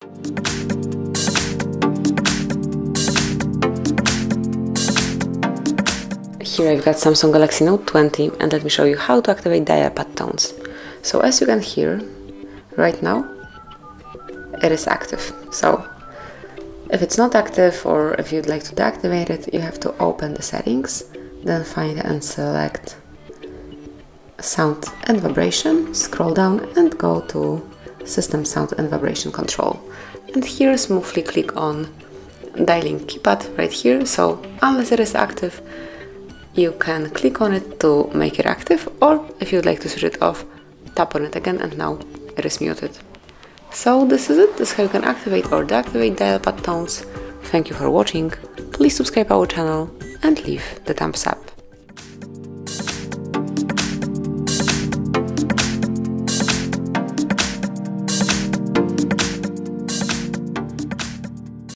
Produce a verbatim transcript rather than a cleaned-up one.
Here I've got Samsung Galaxy Note twenty, and let me show you how to activate dial pad tones. So as you can hear, right now it is active. So if it's not active, or if you'd like to deactivate it, you have to open the settings, then find and select sound and vibration, scroll down and go to system sound and vibration control. And here smoothly click on dialing keypad right here. So unless it is active, you can click on it to make it active, or if you'd like to switch it off, tap on it again and now it is muted. So this is it, this is how you can activate or deactivate dial pad tones. Thank you for watching, please subscribe our channel and leave the thumbs up.